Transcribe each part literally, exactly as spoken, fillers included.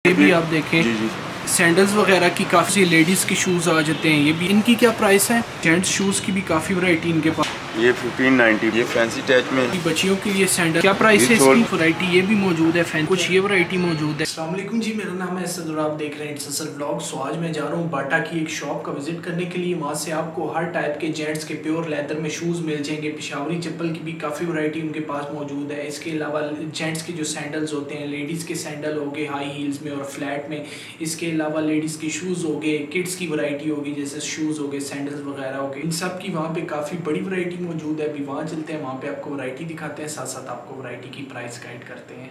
ये भी आप देखें जी जी सैंडल्स वगैरह की काफ़ी लेडीज़ के शूज़ आ जाते हैं। ये भी इनकी क्या प्राइस है? जेंट्स शूज़ की भी काफ़ी वैरायटी इनके पास। ये फिफ्टीन नाइन्टी, ये फैंसी टच में बच्चियों के लिए सैंडल क्या प्राइस है इसकी? वैरायटी ये भी मौजूद है, फैन कुछ ये वैरायटी मौजूद है। अस्सलाम वालेकुम जी, मेरा नाम है असद और आप देख रहे हैं इट्स असल व्लॉग। सो आज मैं जा रहा हूँ बाटा की एक शॉप का विजिट करने के लिए। वहाँ से आपको हर टाइप के जेंट्स के प्योर लेदर में शूज़ मिल जाएंगे। पिशावरी चप्पल की भी काफ़ी वैरायटी उनके पास मौजूद है। इसके अलावा जेंट्स के जो सैंडल्स होते हैं, लेडीज़ के सैंडल हो गए हाई हील्स में और फ्लैट में। इसके अलावा लेडीज़ के शूज़ हो गए, किड्स की वैरायटी होगी जैसे शूज़ हो गए, सैंडल्स वगैरह हो गए। इन सब की वहाँ पे काफ़ी बड़ी वैरायटी मौजूद है। अभी वहाँ चलते हैं, वहाँ पे आपको वैरायटी दिखाते हैं, साथ साथ आपको वैरायटी की प्राइस गाइड करते हैं।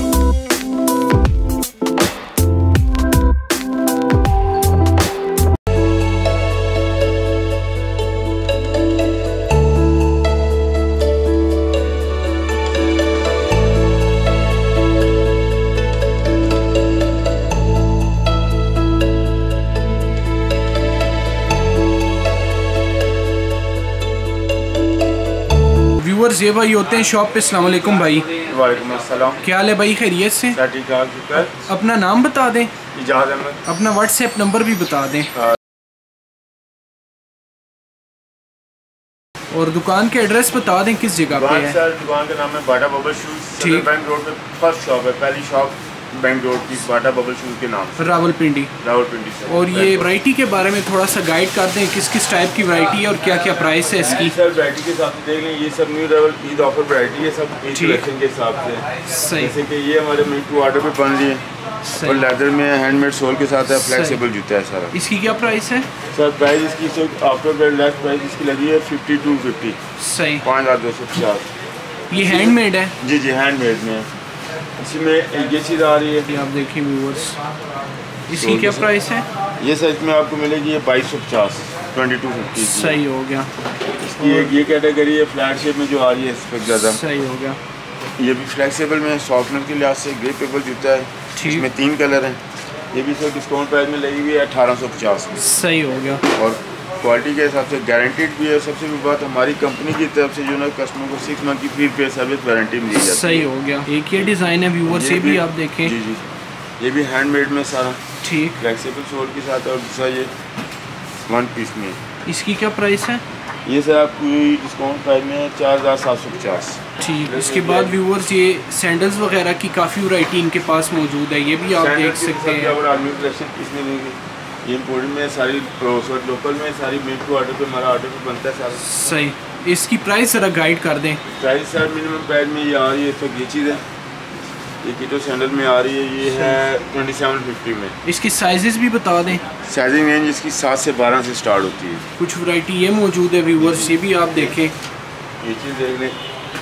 व्यूअर्स ये भाई होते हैं शॉप पे। अस्सलाम वालेकुम भाई। वालेकुम अस्सलाम। क्या हाल है भाई, खैरियत से? अपना नाम बता दें। इजाज़ अहमद। अपना व्हाट्सएप नंबर भी बता दें। और दुकान के एड्रेस बता दें किस जगह पे है। सर दुकान का नाम है बाटा बबल शूज़। ठीक। बैंक रोड पे फर्स्ट शॉप है, पहली शॉप बैंक रोड की बाटा बबल शूज़ के नाम से, रावलपिंडी। रावलपिंडी से। और ये वैरायटी के बारे में थोड़ा सा गाइड कर दें, किस किस टाइप की वैरायटी है और क्या क्या प्राइस है इसकी? सर वैरायटी के हिसाब से देख लें, ये सब new Rawal Eid offer variety है, सब ईद कलेक्शन के हिसाब से। सही। जैसे कि ये हमारे मिनट टू ऑर्डर पे बन रही है और लेदर में हैंडमेड सोल के साथ है, फ्लेक्सिबल जूता है सारा। इसकी क्या प्राइस है? सर प्राइस इसकी सो आफ्टर लेस प्राइस इसकी लगी है फिफ्टी टू फिफ्टी। सही। पाँच हज़ार दो सौ पचास। ये हैंडमेड है? जी जी हैंडमेड में। इसमें ये चीज़ आ रही है, आप देखिए व्यूअर्स, इसकी क्या प्राइस है? ये सर इसमें आपको मिलेगी ये बाईस सौ पचास, ट्वेंटी टू फिफ्टी। सही हो गया। इसकी एक ये कैटेगरी है फ्लैट शेप में जो आ रही है, इस पर ज़्यादा सही हो गया। ये भी फ्लेक्सिबल में सॉफ्टनर के लिहाज से ग्रिपेबल जूता है। इसमें तीन कलर हैं। ये भी सर डिस्काउंट प्राइस में लगी हुई है अठारह सौ पचास में। सही हो गया। और क्वालिटी के हिसाब से गारंटीड भी है। सबसे बड़ी बात हमारी कंपनी की तरफ से जो ना कस्टमर को सिक्स मंथ की फ्री पे सर्विस वारंटी मिली जाती है। सही हो गया। एक ये डिज़ाइन है व्यूअर्स, ये भी आप देखें। जी जी ये भी हैंडमेड में सारा ठीक फ्लेक्सिबल सोल के साथ। और दूसरा ये वन पीस में। इसकी क्या प्राइस है? ये सर आपको डिस्काउंट प्राइस में चार हज़ार सात सौ पचास। ठीक। इसके बाद व्यूअर्स ये सैंडल्स वगैरह की काफ़ी वैरायटी इनके पास मौजूद है, ये भी आप देख सकते हैं। ये इम्पोर्टेड में सारी लोकल में सारी मेड टू ऑर्डर पे हमारा ऑर्डर पे बनता है सारा। सही। इसकी प्राइस ज़रा गाइड कर दें। प्राइस सर मिनिमम प्राइस में ये आ रही है, तो ये चीज़ है ये कीटो सैंडल में आ रही है, ये है ट्वेंटी सेवन फिफ्टी में। इसकी साइजेस भी बता दें। साइजिंग रेंज इसकी सात से बारह से स्टार्ट होती है। कुछ वैरायटी ये मौजूद है व्यूअर्स, ये भी आप देखें। ये चीज़ देख लें,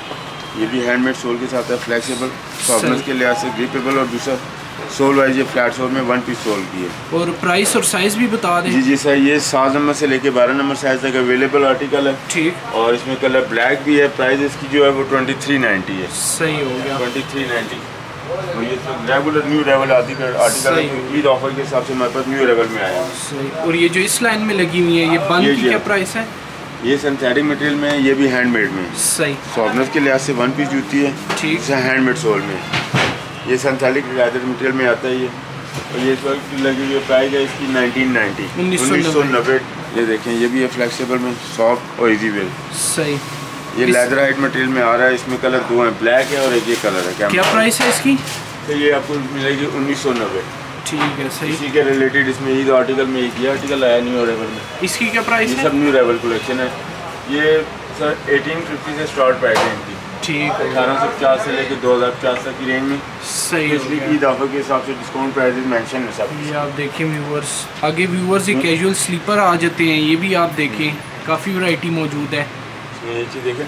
ये भी हैंडमेड सोल के साथ है, फ्लेक्सिबल सॉफ्टनेस के लिहाज से ग्रिपेबल। और दूसरा सोल वाइज ये फ्लैट सोल में वन पीस सोल की है। और प्राइस और साइज़ भी बता दें। जी जी सर, ये सात नंबर से लेके बारह नंबर साइज तक अवेलेबल आर्टिकल है। ठीक। और इसमें कलर ब्लैक भी है। प्राइस इसकी जो है वो ट्वेंटी थ्री नाइन्टी है। सही हो गया। Twenty three ninety. और ये सब रेगुलर न्यू रेवल आर्टिकल आर्टिकल ईद ऑफर के हिसाब से हमारे पास न्यू रेवल में आया है। सही। और ये जो इस लाइन में लगी हुई है, ये बंद की क्या प्राइस है? ये सिंथेटिक मटेरियल में, ये भी हैंडमेड में। सही। सॉफ्टनेस के लिहाज से वन पीस जूती है। ठीक। हैंडमेड सोल में ये सिंथेटिक लेदर मटेरियल में आता है ये। और ये इस वक्त लगी हुई प्राइस है इसकी नाइनटीन नाइन्टी, उन्नीस सौ नब्बे। ये देखें, ये भी है फ्लेक्सिबल में, सॉफ्ट और इजी वेल। सही। ये लेदर हाइट मटेरियल में आ रहा है। इसमें कलर दो हैं, ब्लैक है और एक ये कलर है। क्या क्या प्राइस है इसकी? तो ये आपको मिलेगी उन्नीस सौ नब्बे। ठीक है। सही। इसी के रिलेटेड इसमें ईद आर्टिकल में एक ये आर्टिकल आया न्यू रेवल में। इसकी क्या प्राइस है? ये सब न्यू रेवल कलेक्शन है। ये सर अठारह सौ पचास से स्टार्ट प्राइस है इनकी। ठीक। अठारह सौ पचास से लेकर दो हज़ार पचास तक की रेंज में। सही। इसलिए ईद ऑफर के हिसाब से डिस्काउंट प्राइस मेंशन है सब। ये आप देखें व्यूअर्स। आगे व्यूअर्स ये कैजुअल स्लीपर आ जाते हैं, ये भी आप देखें, काफ़ी वैरायटी मौजूद है। ये चीज़ देखें,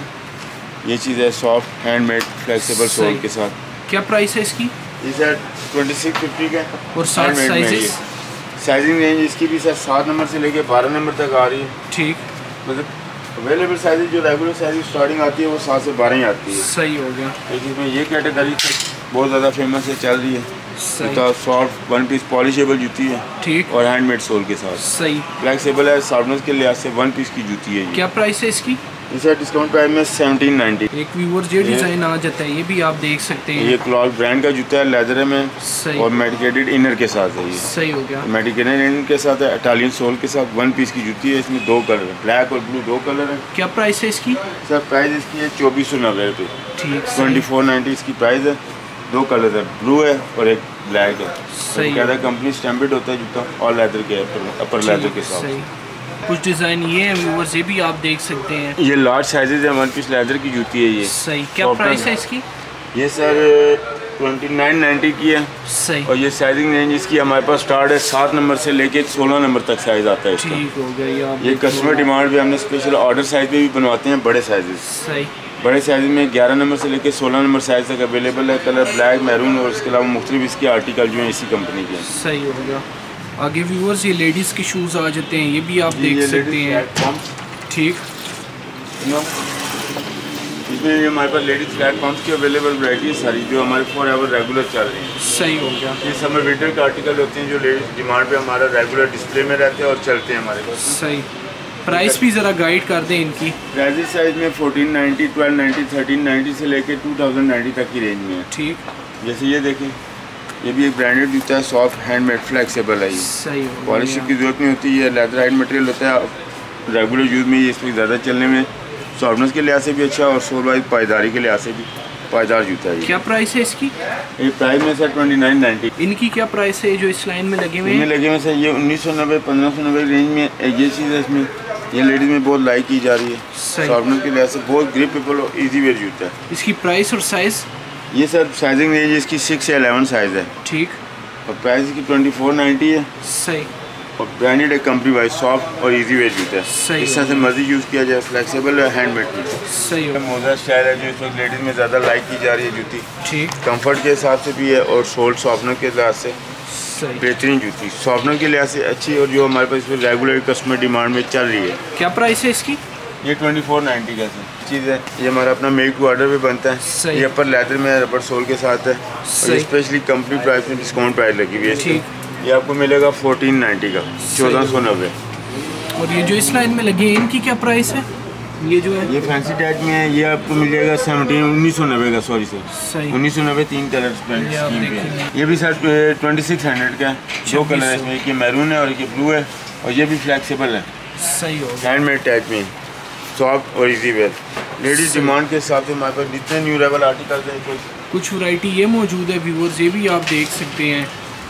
ये चीज़ है सॉफ्ट हैंडमेड फ्लेक्सिबल सोल के साथ। क्या प्राइस है इसकी? ये सर ट्वेंटी सिक्स फिफ्टी का। और सात साइजेस? साइजिंग रेंज इसकी भी सर सात नंबर से लेके बारह नंबर तक आ रही है। ठीक। मतलब अवेलेबल साइज जो रेगुलर साइज स्टार्टिंग आती है वो सात से बारह ही आती है। सही हो गया। इसमें ये कैटेगरी बहुत ज़्यादा फेमस है, चल रही है। तो सॉफ्ट वन पीस पॉलिशेबल जूती है। ठीक। और हैंडमेड सोल के साथ। सही। फ्लेक्सिबल है, सॉफ्टनेस के लिहाज से वन पीस की जूती है। क्या प्राइस है इसकी? इसे डिस्काउंट प्राइस में सेवनटीन नाइन्टी। एक व्यूअर्स ये डिज़ाइन आ जाता है, ये भी आप देख सकते हैं। ये क्लॉथ ब्रांड का जूता है, लेदर में और मेडिकेटेड इनर के साथ है। ये सही हो गया, मेडिकेटेड इनर के साथ है, इटालियन सोल के साथ वन पीस की जूती है। इसमें दो कलर है, ब्लैक और ब्लू दो कलर है। क्या प्राइस है इसकी? सर प्राइस इसकी है चौबीस सौ नब्बे रुपये। ठीक, ट्वेंटी फोर नाइन्टी इसकी प्राइस है। दो कलर है, ब्लू है और एक ब्लैक है। सही कहता है कंपनी स्टैम्पेड होता है जूता और लेदर के अपर लेदर के साथ। कुछ डिज़ाइन ये है व्यूअर्स, ये भी आप देख सकते हैं। ये लार्ज साइजेज है, वन पीस लेदर की जूती है ये। सही, क्या प्राइस है इसकी? ये सर ट्वेंटी नाइन नाइन्टी की है। सही, और ये साइजिंग रेंज इसकी हमारे पास स्टार्ट है सात नंबर से लेके सोलह नंबर तक साइज आता है इसका। ठीक हो गया। ये, ये कस्टमर डिमांड भी हमने स्पेशल ऑर्डर साइज पे भी बनवाते हैं, बड़े साइजेस। सही, बड़े साइज में ग्यारह नंबर से लेके सोलह नंबर साइज तक अवेलेबल है। कलर ब्लैक, मैरून और इसके अलावा मुख्तलिफ इसके आर्टिकल जो है इसी कंपनी के। सही हो गया। आगे व्यूअर्स ये लेडीज़ के शूज़ आ जाते हैं, ये भी आप देख सकते हैं। ठीक, इसमें ये हमारे पास लेडीज प्लेटफॉर्म्स की अवेलेबल वैरायटी है सारी, जो हमारे फोर आवर रेगुलर चल रही है। सही हो गया। ये समर विंटर के आर्टिकल होते हैं जो लेडीज डिमांड पे हमारा रेगुलर डिस्प्ले में रहते हैं और चलते हैं हमारे पास। सही, प्राइस भी ज़रा गाइड कर दें इनकी। प्राइस साइज में fourteen ninety, twelve ninety, thirteen ninety से लेके टू थाउजेंड नाइन्टी तक की रेंज में है। ठीक, जैसे ये देखें, ये भी एक ब्रांडेड जूता है, सॉफ्ट हैंडमेड फ्लेक्सिबल है। ये सही हो, पॉलिश की जरूरत नहीं होती है, लेदर हाइड मटेरियल होता है। रेगुलर यूज़ में ये इसमें ज़्यादा चलने में सॉफ्टनेस के लिहाज से भी अच्छा और सोल वाइज पायदारी के लिहाज से भी पायदार जूता है। क्या प्राइस है इसकी? ये प्राइस में सर ट्वेंटी नाइन नाइन्टी। इनकी क्या प्राइस है जो इस लाइन में लगे हुए हैं? लगे हुए सर ये उन्नीस सौ नब्बे पंद्रह सौ नब्बे रेंज में ये चीज़ है। इसमें ये लेडीज़ में बहुत लाइक की जा रही है, सॉफ्टनेस के लिहाज से बहुत ग्रिपेबल और ईजी वेयर जूता है। इसकी प्राइस और साइज़? ये सर साइजिंग रेंज इसकी सिक्स से एलेवन साइज़ है। ठीक, और प्राइस इसकी ट्वेंटी फोर नाइन्टी है। सही, और ब्रांडेड है, कंपनी वाइज सॉफ्ट और इजी वेयर जूता है। इस तरह से मर्जी यूज़ किया जाए, फ्लेक्सिबल है, हैंडमेड की। सही हो। मोजा स्टाइल है जो इस वक्त लेडीज़ में ज़्यादा लाइक की जा रही है जूती। ठीक, कंफर्ट के हिसाब से भी है और सोल सॉफ्टनर के लिहाज से सही, बेहतरीन जूती, सॉफ्टनर के लिहाज से अच्छी और जो हमारे पास इस पर रेगुलर कस्टमर डिमांड में चल रही है। क्या प्राइस है इसकी? ये ट्वेंटी फोर नाइन्टी का चीज़ है। ये हमारा अपना मेक टू ऑर्डर भी बनता है। ये अपर लेदर में रबर सोल के साथ है और स्पेशली कंपनी प्राइस में डिस्काउंट प्राइस लगी हुई है। ठीक, ये आपको मिलेगा फोर्टीन नाइन्टी का, चौदह सौ नब्बे। और ये जो इस लाइन में लगी है इनकी क्या प्राइस है? ये जो है ये फैंसी टाइप में है, ये आपको मिल जाएगा सेवनटीन उन्नीस सौ नब्बे का। सॉरी सर, सही, उन्नीस सौ नब्बे। तीन कलर स्कीम पे। ये भी सर ट्वेंटी सिक्स हंड्रेड का है। दो कलर है इसमें, एक ये मैरून है और एक ये ब्लू है और ये भी फ्लेक्सिबल है। सही हो, हैंडमेड टाइप में, सॉफ्ट और इजी वेयर। लेडीज डिमांड के हिसाब से हमारे पास जितने न्यू अराइवल आर्टिकल्स हैं, कुछ वैरायटी ये मौजूद है व्यूअर्स, ये भी आप देख सकते हैं।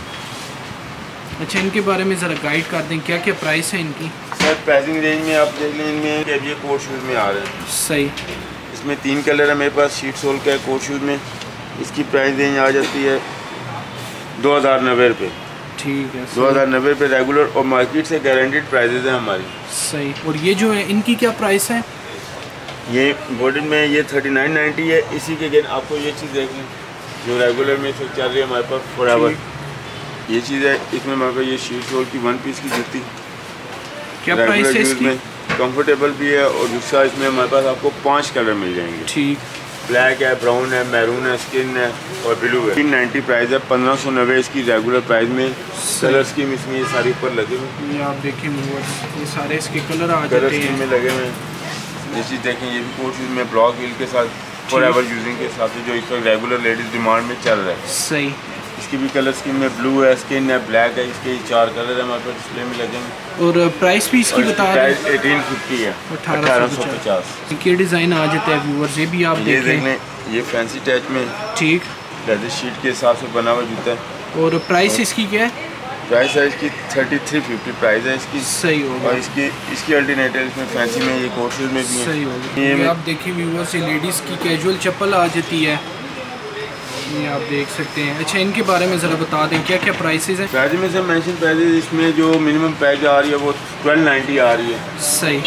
अच्छा, इनके बारे में ज़रा गाइड कर दें, क्या क्या प्राइस है इनकी? सर प्राइसिंग रेंज में आप देख लें, इनमें कि ये कोट शूज़ में आ रहे हैं। सही, इसमें तीन कलर है मेरे पास, शीट सोल का है कोट शूज़ में। इसकी प्राइस रेंज आ जाती है दो हज़ार नब्बे रुपये। ठीक है, दो हज़ार नब्बे रुपये रेगुलर और मार्केट से गारंटीड प्राइजेज हैं हमारी। सही, और ये जो है इनकी क्या प्राइस है? ये बॉर्डन में ये थर्टी नाइन नाइन्टी है। इसी के अगेन आपको ये चीज़ देख लें जो रेगुलर में चल रही है हमारे पास फोर आवर। ये चीज़ है, इसमें हमारे पास ये शीट सोल की वन पीस की जूती। क्या प्राइस है इसकी? कंफर्टेबल भी है और दूसरा इसमें हमारे पास आपको पांच कलर मिल जाएंगे। ठीक, ब्लैक है, ब्राउन है, मैरून है, स्किन है और ब्लू है। तीन नाइन्टी प्राइस है, पंद्रह सौ नब्बे इसकी रेगुलर प्राइस में। कलर स्कीम इसमें ये सारी ऊपर लगे हुए। ये आप देखें ये सारे इसके कलर आ कलर जाते स्कीम में लगे हुए हैं। ये चीज़ देखें, ये भी कोट शूज़ में ब्लॉक व्हील के साथ फॉर एवर यूजिंग के हिसाब से जो इस वक्त रेगुलर लेडीज़ डिमांड में चल रहा है। सही, इसकी भी कलर स्कीम में ब्लू है, स्किन है, ब्लैक है। इसके चार कलर है हमारे पास डिस्प्ले में लगेंगे। और प्राइस भी इसकी बता दें? प्राइस एटीन फिफ्टी है, अठारह सौ पचास। ये डिज़ाइन आ जाता है व्यूअर्स, ये भी आप ये देख लें। ये फैंसी टच में ठीक लेदर शीट के हिसाब से बना हुआ जूता है। और प्राइस इसकी क्या है? प्राइस है इसकी थर्टी थ्री फिफ्टी प्राइस है इसकी। सही होगा। और इसकी इसकी अल्टरनेटिव इसमें फैंसी में ये कोट शूज़ में भी सही होगा। ये आप देखिए व्यूअर्स, ये लेडीज़ की कैजुअल चप्पल आ जाती है, ये आप देख सकते हैं। अच्छा, इनके बारे में ज़रा बता दें क्या क्या प्राइसेस हैं? प्राइस में से मेंशन प्राइस इसमें जो मिनिमम प्राइस आ रही है वो ट्वेल्व नाइन्टी आ रही है। सही,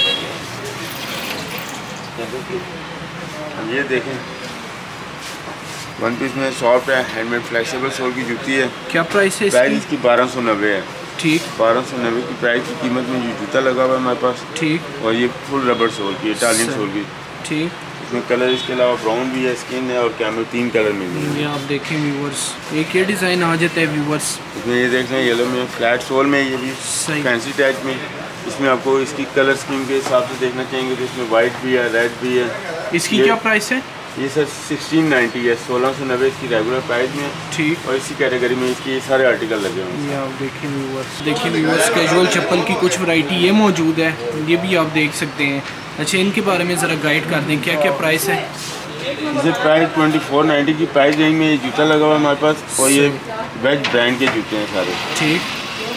ये देखें वन पीस में सॉफ्ट है, हैंडमेड फ्लेक्सिबल सोल की जूती है। क्या प्राइस है? प्राइस इसकी बारह सौ नब्बे है। ठीक, बारह सौ नब्बे की प्राइस की कीमत में ये जूता लगा हुआ है हमारे पास। ठीक, और ये फुल रबर सोल की, इटालियन सोल की। ठीक, इसमें कलर इसके अलावा ब्राउन भी है, स्किन है और कैमल, तीन कलर मिल जाएंगे। ये आप देखें व्यूअर्स, एक ये डिज़ाइन आ जाता है व्यूअर्स। इसमें ये देख रहे हैं येलो में फ्लैट सोल में, ये भी सही, फैंसी टाइप में। इसमें आपको इसकी कलर स्कीम के हिसाब से देखना चाहेंगे तो इसमें वाइट भी है, रेड भी है। इसकी क्या प्राइस है? ये सर सिक्सटीन नाइन्टी है, सोलह सौ नब्बे इसकी रेगुलर प्राइस में। ठीक। और इसी कैटेगरी में इसके सारे आर्टिकल लगे हुए हैं। ये आप देखिए व्यूअर्स, देखिए व्यूअर्स कैजुअल चप्पल की कुछ वैरायटी ये मौजूद है, ये भी आप देख सकते हैं। अच्छा, इनके बारे में ज़रा गाइड कर दें, क्या क्या प्राइस है? इसे प्राइस ट्वेंटी फोर नाइन्टी की प्राइस रेंज में ये जूता लगा हुआ है हमारे पास, और ये वेज ब्रांड के जूते हैं सारे। ठीक।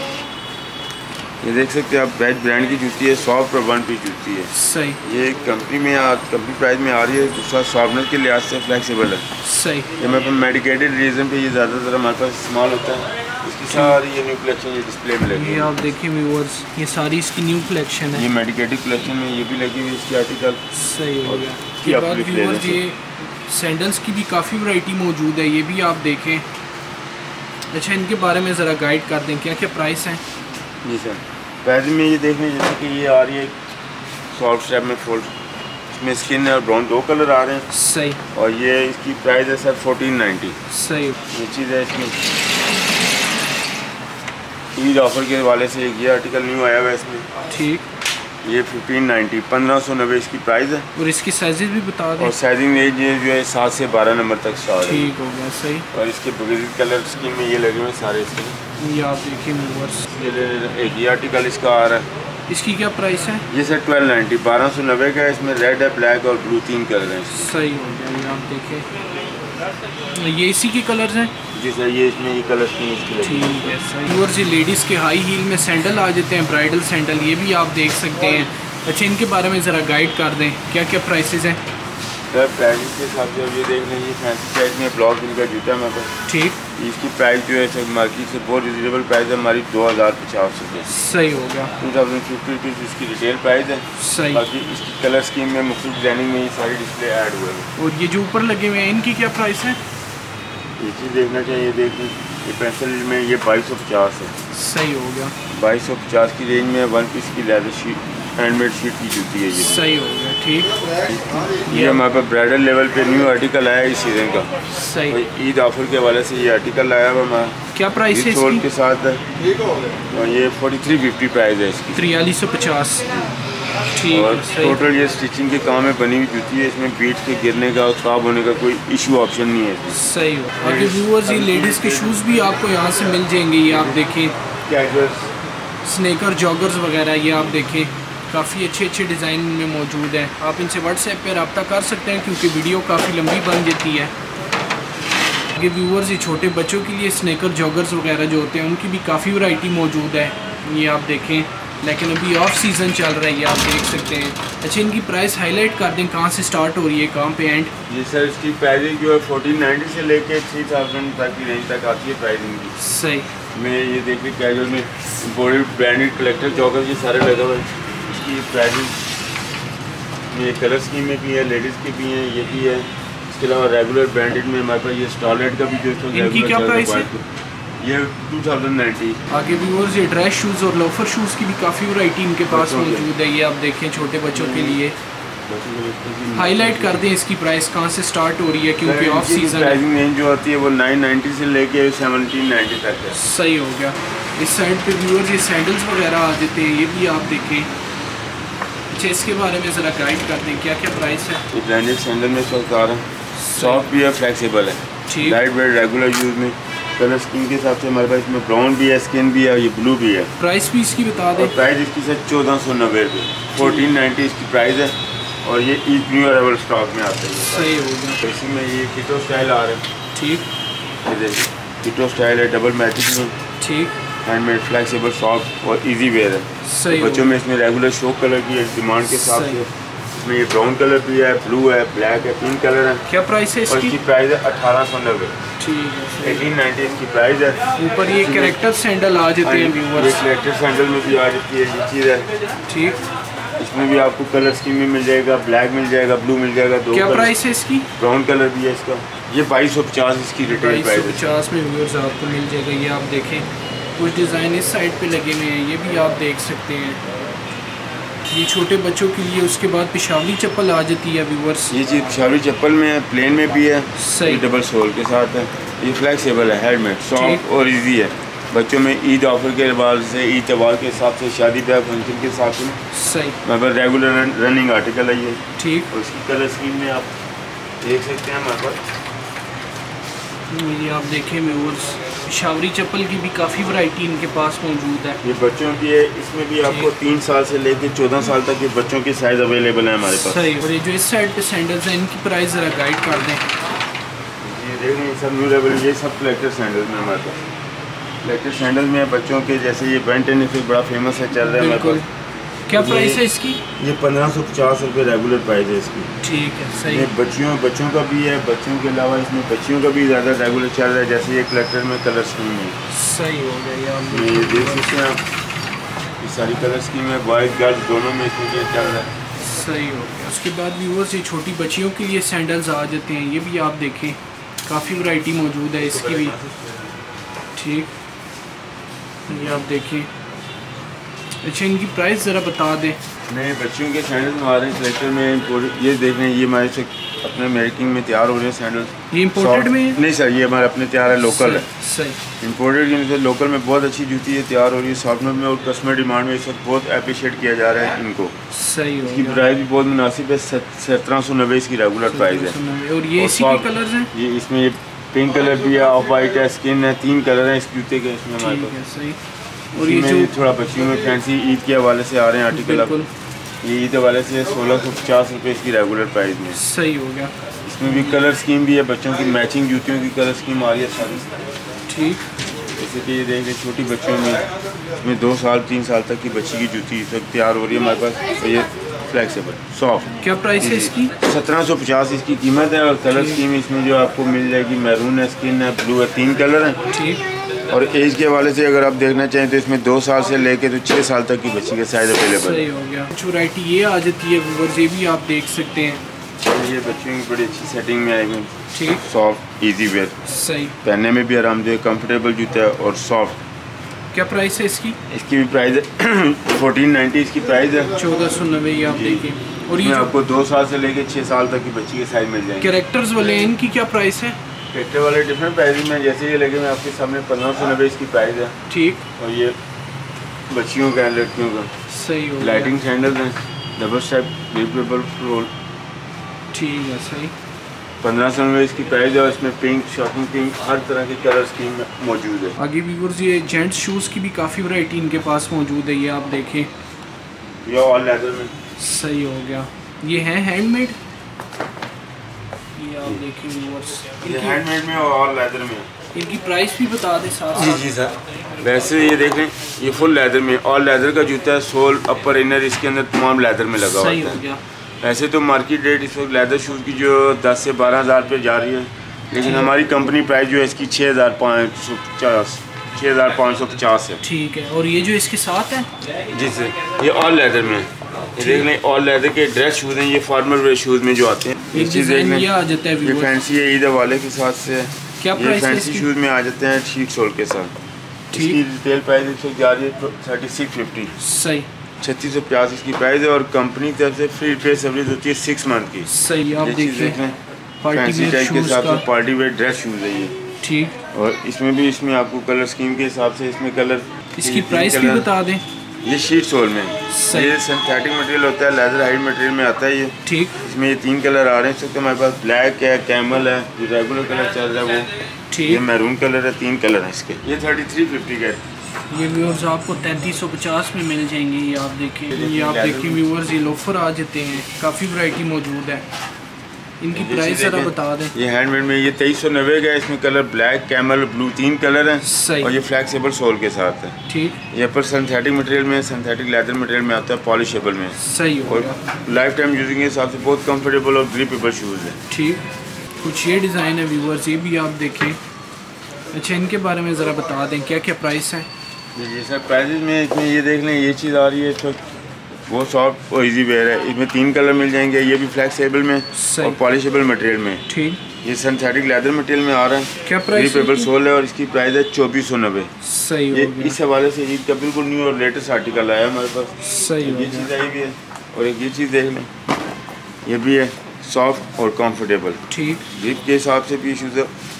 ये देख सकते हैं आप, वेज ब्रांड की जूती है, सॉफ्ट और वन पीस जूती है। सही। ये कंपनी में कंपनी प्राइस में आ रही है, दूसरा सॉफ्टनेस के लिहाज से फ्लेक्सिबल है। सही। ये मैं मेडिकेटेड रीज़न पे ये ज़्यादातर हमारे पास इस्तेमाल होता है। इसकी सारी ये न्यू कलेक्शन ये डिस्प्ले में लगी है। ये आप देखिए व्यूअर्स, ये सारी इसकी न्यू कलेक्शन है। ये मेडिकेटेड कलेक्शन में ये भी लगी हुई इसकी आर्टिकल। सही हो गया। इसके बाद व्यूअर्स ये सैंडल्स की भी काफ़ी वैरायटी मौजूद है, ये भी आप देखें। अच्छा, इनके बारे में ज़रा गाइड कर दें, क्या क्या प्राइस है? जी सर, प्राइस में ये देख लें, जैसे कि ये आ रही है सॉफ्ट स्टेप में फोल्ड, इसमें स्किन और ब्राउन दो कलर आ रहे हैं। सही। और ये इसकी प्राइस है सर फोर्टीन नाइन्टी। सही। ये चीज़ है इसमें ईद ऑफर के हवाले से ये आर्टिकल न्यू आया हुआ है इसमें। ठीक। ये फिफ्टीन नाइन्टी, पंद्रह सौ नब्बे इसकी प्राइस है। और इसकी साइजेस भी बता दें। और साइजिंग रेंज ये जो है सात से बारह नंबर तक स्टार्ट है। ठीक हो गया। सही। और इसके बगैर कलर स्कीम में ये लगे हुए हैं सारे इसके। ये आप देखिए व्यूअर्स, ये एक ये आर्टिकल इसका आ रहा है। इसकी क्या प्राइस है? ये सर ट्वेल्व नाइन्टी, बारह सौ नब्बे का है। इसमें रेड है, ब्लैक और ब्लू तीन कलर हैं। सही हो गया। ये आप देखें, ये इसी के कलर्स हैं। जी सर, ये इसमें ये कलर स्कीम इसकी। ठीक है। सही। व्यूअर्स, ये लेडीज़ के हाई हील में सैंडल आ जाते हैं, ब्राइडल सैंडल, ये भी आप देख सकते हैं। अच्छा, इनके बारे में ज़रा गाइड कर दें, क्या क्या प्राइसेस हैं? सर प्राइस के हिसाब से अब ये देख लें, ये फैंसी प्राइस में ब्लॉक इनका जूता है हमारे पास। ठीक। इसकी प्राइस जो है सर मार्केट से बहुत रिजनेबल प्राइस है हमारी, दो हज़ार पचास रुपये। सही हो गया। टू थाउजेंड फिफ्टी रुपीज़ इसकी रिटेल प्राइस है। सही। बाकी इसकी कलर स्कीम में मुख्तलिफ डिजाइनिंग में ये सारी डिस्प्ले ऐड हुए हैं। और ये जो ऊपर लगे हुए हैं, इनकी क्या प्राइस है? ये चीज़ देखना चाहिए, देख लें, ये पेंसिल में ये बाईस सौ पचास है। सही हो गया। बाईस सौ पचास की रेंज में वन पीस की लेदर शीट, हैंडमेड शीट की जूती है ये। सही हो गया। ठीक। ये हमारे पास ब्राइडल लेवल पे न्यू आर्टिकल आया है इस सीजन का। सही। ईद ऑफर के हवाले से ये आर्टिकल आया हुआ हमारा। क्या प्राइस है इसकी? के साथ है और ये फोर्टी थ्री फिफ्टी प्राइस है इसकी। तिरयालीस सौ पचास। ठीक। और टोटल ये स्टिचिंग के काम में बनी हुई जूती है, इसमें बीट के गिरने का और ख़राब होने का कोई इशू ऑप्शन नहीं है। सही हो। बाकी व्यूअर्स, ये लेडीज़ के शूज़ भी आपको यहाँ से मिल जाएंगे। ये आप देखें, कैजुअल्स, स्नेकर, जॉगर्स वगैरह, ये आप देखें काफ़ी अच्छे अच्छे डिज़ाइन में मौजूद है। आप इनसे व्हाट्सएप पे रब्ता कर सकते हैं क्योंकि वीडियो काफ़ी लंबी बन जाती है। ये व्यूअर्स, ये छोटे बच्चों के लिए स्नेकर, जॉगर्स वगैरह जो होते हैं उनकी भी काफ़ी वैरायटी मौजूद है। ये आप देखें, लेकिन अभी ऑफ सीज़न चल रहा है, ये आप देख सकते हैं। अच्छा, इनकी प्राइस हाईलाइट कर दें, कहाँ से स्टार्ट हो रही है, कहाँ पे एंड? जी सर, इसकी प्राइसिंग जो है फोर्टीन नाइन्टी से लेके थ्री थाउजेंड तक की रेंज तक आती है प्राइसिंग की। सही। मैं ये देखिए कैजुअल में बॉडी ब्रांडेड कलेक्टर जॉगर ये सारे लगे हुए हैं। इसकी प्राइसिंग ये कलर स्कीम में भी है, लेडीज़ की भी हैं, ये भी है। इसके अलावा रेगुलर ब्रांडेड में हमारे पास ये स्टारलेट का भी जो है। इनकी क्या प्राइस है? ये टू थाउजेंड नाइन्टी। आगे व्यूअर्स, ये ड्रेस शूज़ और लोफर शूज़ की भी काफ़ी वैरायटी इनके पास मौजूद है। ये आप देखें, छोटे बच्चों के लिए। हाईलाइट कर दें इसकी प्राइस कहाँ से स्टार्ट हो रही है क्योंकि ऑफ सीजन प्राइसिंग रेंज जो आती है वो नाइन नाइन्टी से लेके सेवनटीन नाइन्टी तक है। सही हो गया। इस साइड पे व्यूअर्स, ये सैंडल्स वगैरह आ जाते हैं, ये भी आप देखें। अच्छा, इसके बारे में ज़रा गाइड कर दें, क्या क्या प्राइस है? ये ब्रांडेड सैंडल में सरकार है, सॉफ्ट भी है, फ्लेक्सिबल है, लाइट वेट, रेगुलर यूज़ में। कलर स्कीम के हिसाब से हमारे पास इसमें ब्राउन भी है, स्किन भी है, ये ब्लू भी है। प्राइस भी इसकी बता दें। प्राइस इसकी सर चौदह सौ नब्बे रुपये, फोर्टीन नाइन्टी इसकी प्राइस है। और ये ईद न्यू अराइवल स्टॉक में आते हैं। सही हो गया। तो इसी में ये किटो स्टाइल आ रहे हैं। ठीक। ये देखिए, किटो स्टाइल है, डबल मैचिंग में। ठीक। हैंडमेड, फ्लेक्सिबल, सॉफ्ट और इजी वेयर है। सही। बच्चों में इसमें रेगुलर शो कलर की डिमांड के हिसाब से इसमें ये ब्राउन कलर भी है, ब्लू है, ब्लैक है, तीन कलर है। क्या प्राइस है इसकी? और इसकी प्राइस है अठारह सौ नब्बे। ठीक है। एटीन नाइन्टी इसकी प्राइस है। ऊपर ये कैरेक्टर सैंडल आ जाते हैं व्यूअर्स। ये कैरेक्टर सैंडल में भी आ जाती है ये चीज़ है। ठीक। इसमें भी आपको कलर स्कीम में मिल जाएगा, ब्लैक मिल जाएगा, ब्लू मिल जाएगा। दो क्या प्राइस है इसकी? ब्राउन कलर भी है इसका, ये बाईस सौ पचास इसकी रिटेल प्राइस है। पचास में व्यूअर्स आपको मिल जाएगा। ये आप देखें, कुछ डिज़ाइन इस साइड पे लगे हुए हैं, ये भी आप देख सकते हैं। ये छोटे बच्चों के लिए। उसके बाद पिशावरी चप्पल आ जाती है व्यूअर्स। ये चीज़ पिशावरी चप्पल में है, प्लेन में भी है, सही, डबल सोल के साथ है। ये फ्लेक्सिबल है, हेलमेट, सॉफ्ट और इजी है। बच्चों में ईद ऑफर के बाद से ईद त्यौहार के हिसाब से शादी ब्याह फंक्शन के हिसाब से सही हमारे पास रेगुलर रन, रनिंग आर्टिकल है ये। ठीक। और इसकी कलर स्कीम में आप देख सकते हैं हमारे पास ये आप देखें व्यूअर्स, शावरी चप्पल की भी काफ़ी वैरायटी इनके पास मौजूद है। ये बच्चों की है, इसमें भी आपको तीन साल से लेकर चौदह साल तक के बच्चों के साइज अवेलेबल है हमारे पास। सही। और ये जो इस साइड पे सैंडल्स हैं इनकी प्राइस ज़रा गाइड कर दें। ये देख रहे हैं सब न्यू लेवल, ये सब कलेक्टर सैंडल्स में हमारे पास। कलेक्टर सैंडल में बच्चों के जैसे ये बेन टेन फिर बड़ा फेमस है, चल रहा है हमारे पास। क्या प्राइस है इसकी? ये पंद्रह सौ पचास रुपये रेगुलर प्राइस है इसकी। ठीक है सही। ये बच्चियों बच्चों का भी है, बच्चों के अलावा इसमें बच्चियों का भी ज़्यादा रेगुलर चल रहा है, जैसे ये कलेक्टर में कलर स्कीम है। सही हो गया आप ये देख सकते हैं आप, ये सारी कलर स्कीम है, बॉयज़ गर्ल्स दोनों में इसमें ये चल रहा है। सही हो गया। उसके बाद व्यूअर्स ये छोटी बच्चियों के लिए सैंडल्स आ जाते हैं, ये भी आप देखें काफ़ी वैरायटी मौजूद है इसकी भी। ठीक, ये आप देखिए। अच्छा इनकी प्राइस ज़रा बता दें। नए बच्चियों के सैंडल्स हमारे कलेक्टर में ये देख रहे हैं, ये हमारे से अपने मेकिंग में तैयार हो रहे हैं सैंडल्स। ये इम्पोर्टेड में? नहीं सर, ये हमारे अपने तैयार है, लोकल है। सही। इम्पोर्टेड यानी सर लोकल में बहुत अच्छी जूती है तैयार हो रही है सॉफ्टवेयर में, और कस्टमर डिमांड में इस वक्त बहुत अप्रिशिएट किया जा रहा है इनको। सही हो। इसकी प्राइस भी बहुत मुनासिब है, सत्रह सौ नब्बे इसकी रेगुलर प्राइस है। और ये इसी के कलर्स हैं? ये इसमें ये पिंक कलर भी है, ऑफ वाइट है, स्किन है, तीन कलर हैं इस जूते के इसमें हमारे पास। सही। और ये जो थोड़ा बच्चियों में फैंसी ईद के हवाले से आ रहे हैं आर्टिकल, अब ये ईद हवाले से सोलह सौ पचास रुपये इसकी रेगुलर प्राइस में। सही हो गया। इसमें भी कलर स्कीम भी है, बच्चों की मैचिंग जूतियों की कलर स्कीम आ रही है सारी। ठीक। जैसे कि ये देख रहे छोटी बच्चियों में, इसमें दो साल तीन साल तक की बच्ची की जूती इस वक्त तैयार हो रही है हमारे पास। तो ये फ्लेक्सिबल सॉफ्ट। क्या प्राइस है इसकी? सत्रह सौ पचास इसकी कीमत है। और कलर स्कीम इसमें जो आपको मिल जाएगी, मैरून है, स्किन है, ब्लू है, तीन कलर हैं। ठीक। और एज के हवाले से अगर आप देखना चाहें तो इसमें दो साल से लेके तो छः साल तक की बच्ची के साइज अवेलेबल है। सही हो गया। कुछ वैरायटी ये आ जाती है व्यूअर्स, ये भी आप देख सकते हैं। ये बच्चियों की बड़ी अच्छी सेटिंग में आएगी। ठीक। सॉफ्ट इजी वेयर, सही, पहनने में भी आरामदेह, कंफर्टेबल जूता है और सॉफ्ट। क्या प्राइस है इसकी? इसकी भी प्राइस है फोर्टीन नाइन्टी इसकी प्राइस है। चौदह सौ नब्बे आप देखिए। और ये आपको दो साल से लेके छः साल तक की बच्ची के साइज मिल जाएंगे। कैरेक्टर्स वाले हैं, इनकी क्या प्राइस है? कैरेक्टर वाले डिफरेंट प्राइस में, जैसे ये लगे मैं आपके सामने पंद्रह सौ नब्बे इसकी प्राइस है। ठीक। और ये बच्चियों का है, लड़कियों का। सही हो। लाइटिंग सैंडल है, डबल स्टेप रिपेबल रोल। ठीक है सही। पंद्रह सौ नब्बे इसकी प्राइस है। और इसमें पिंक, शॉकिंग पिंक, हर तरह के कलर स्कीम में मौजूद है। आगे व्यूअर्स ये जेंट्स शूज़ की भी काफ़ी वैरायटी इनके पास मौजूद है, ये आप देखें। ये ऑल लेदर में। सही हो गया। ये है हैंडमेड, ये आप देखें व्यूअर्स, ये हैंडमेड में और ऑल लेदर में। इनकी प्राइस भी बता दें साथ। जी जी सर। वैसे ये देख रहे हैं, ये फुल लेदर में, ऑल लेदर का जूता है, सोल अपर इनर इसके अंदर तमाम लेदर में लगा हुआ है। वैसे तो मार्केट रेट इस वक्त लेदर शूज़ की जो दस से बारह हज़ार रुपये जा रही है, लेकिन हमारी कंपनी प्राइस जो है इसकी छः हज़ार पाँच सौ पचास छः हज़ार पाँच सौ पचास है। ठीक है। और ये जो इसके साथ है? जी सर, ये ऑल लेदर में है। ये देख लें, ऑल लेदर के ड्रेस शूज़ हैं, ये फॉर्मल वेयर शूज़ में जो आते हैं। एक डिज़ाइन ये आ जाता है, ये फैंसी है, ईद वाले के साथ से। क्या प्राइस है इसकी? फैंसी शूज़ में आ जाते हैं ठीक सोल के साथ। इसकी रिटेल प्राइस इस वक्त जा रही है थर्टी सिक्स फिफ्टी। सही। छत्तीस सौ पचास इसकी प्राइस है। और कंपनी की तरफ से फ्री रिपेयर सर्विस होती है सिक्स मंथ की। सही। आप देखिए फैंसी टाइप के हिसाब से पार्टी वेयर ड्रेस शूज़ है ये। ठीक। और इसमें भी इसमें आपको कलर स्कीम के हिसाब से इसमें कलर, इसकी प्राइस भी बता दें। ये शीट सोल में, ये सिंथेटिक मटेरियल होता है, लेदर हाइड मटेरियल में आता है ये। ठीक। इसमें ये तीन कलर आ रहे हैं इस वक्त हमारे पास, ब्लैक है, कैमल है, जो रेगुलर कलर चल रहा है वो। ठीक। ये मैरून कलर है, तीन कलर है इसके। ये थर्टी थ्री फिफ्टी का है। ये व्यूअर्स आपको तैंतीस सौ पचास में मिल जाएंगे। ये आप देखिए, ये आप देखिए व्यूअर्स, ये लोफर आ जाते हैं, काफ़ी वैरायटी मौजूद है। इनकी प्राइस ज़रा बता दें। ये हैंडमेड में ये तेईस सौ नब्बे का है। इसमें कलर ब्लैक, कैमल, ब्लू, तीन कलर हैं। सही। और ये फ्लेक्सिबल सोल के साथ है। ठीक। ये पर सिंथेटिक मटेरियल में, सिंथेटिक लेदर मटेरियल में आता है, पॉलिशेबल में। सही। और लाइफ टाइम यूजिंग के हिसाब से बहुत कंफर्टेबल और ग्रिपेबल शूज़ है। ठीक। कुछ ये डिज़ाइन है व्यूअर्स, ये भी आप देखें। अच्छा इनके बारे में ज़रा बता दें, क्या क्या प्राइस है? जी सर, प्राइजेज में इसमें ये देख लें, ये चीज़ आ रही है तो वो सॉफ्ट और इजी वेयर है। इसमें तीन कलर मिल जाएंगे, ये भी फ्लेक्सिबल में और पॉलिशेबल मटेरियल में। ठीक। ये सिंथेटिक लेदर मटेरियल में आ रहा है। क्या प्राइस? रिपेबल सोल है और इसकी प्राइस है चौबीस सौ नब्बे। सही। ये इस हवाले से ईद का बिल्कुल न्यू और लेटेस्ट आर्टिकल आया हमारे पास। सही। ये चीज़ आई भी है। और एक ये चीज़ देख लें, ये भी है सॉफ्ट और कंफर्टेबल। ठीक। ग्रिप के हिसाब से भी शूज़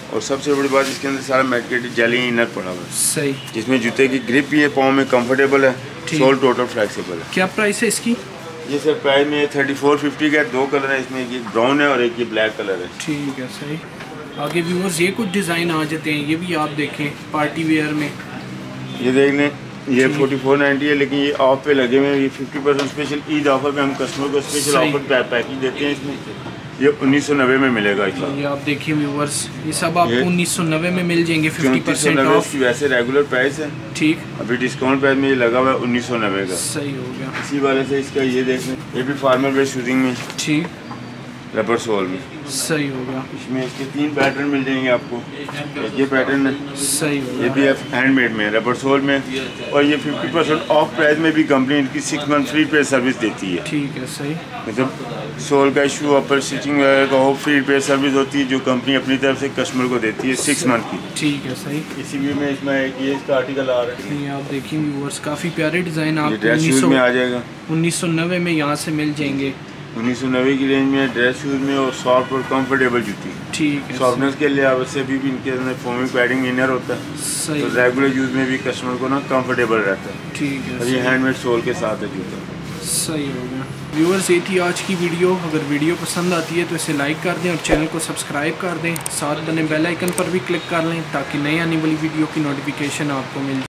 और सबसे बड़ी बात इसके अंदर सारा मेडिकेटेड जेली इनर पड़ा हुआ है। सही। जिसमें जूते की ग्रिप भी है, पाँव में कंफर्टेबल है, सोल टोटल फ्लेक्सिबल है। क्या प्राइस है इसकी? ये सर प्राइस में थर्टी फोर फिफ्टी का दो कलर है इसमें, एक ब्राउन है और एक ये ब्लैक कलर है। ठीक है सही। आगे व्यूअर्स ये कुछ डिज़ाइन आ जाते हैं, ये भी आप देखें पार्टी वेयर में। ये देख लें, ये फोर्टी फोर नाइन्टी है, लेकिन ये ऑफ पे लगे हुए हैं। ये fifty percent special Eid offer पे हम कस्टमर को स्पेशल ऑफर पैकेज देते हैं। इसमें ये उन्नीस सौ नब्बे में मिलेगा। ये आप देखिए व्यूअर्स, ये सब आपको उन्नीस सौ नब्बे में मिल जाएंगे, फिफ्टी परसेंट ऑफ। वैसे रेगुलर प्राइस है, ठीक, अभी डिस्काउंट प्राइस में ये लगा हुआ है उन्नीस सौ नब्बे का। सही हो गया। इसी वाले से इसका ये देख लें, ये भी फार्मल वेयर शूटिंग में, ठीक, रबर सोल में। सही हो गया। इसमें इसके तीन पैटर्न मिल जाएंगे आपको। ये पैटर्न है, सही हो गया। ये भी हैंडमेड में, रबर सोल में, और ये फिफ्टी परसेंट ऑफ प्राइस में भी कंपनी इनकी सिक्स मंथ फ्री पे सर्विस देती है। ठीक है सही। मतलब सोल का इशू, अपर स्टिचिंग वगैरह का हो, फ्री पे सर्विस होती है जो कंपनी अपनी तरफ से कस्टमर को देती है सिक्स मंथ की। ठीक है सही। इसी भी में इसमें एक ये इसका आर्टिकल आ रहा है। ये आप देखिए व्यूअर्स, काफ़ी प्यारे डिज़ाइन आपको ड्रेस शूज में आ जाएगा, उन्नीस सौ नब्बे में यहाँ से मिल जाएंगे। उन्नीस सौ नब्बे की रेंज में ड्रेस शूज में, और सॉफ्ट और कंफर्टेबल जूती। ठीक है। सॉफ्टनेस के लिए आवश्यक भी, भी इनके अंदर फोमिंग पैडिंग इनर होता है। सही। तो रेगुलर यूज में भी कस्टमर को ना कंफर्टेबल रहता है। ठीक है। और ये हैंडमेड सोल के साथ है जूता। सही हो गया। व्यूअर्स ये थी आज की वीडियो। अगर वीडियो पसंद आती है तो इसे लाइक कर दें और चैनल को सब्सक्राइब कर दें। साथ बने बेल आइकन पर भी क्लिक कर लें ताकि नई आने वाली वीडियो की नोटिफिकेशन आपको मिल जाए।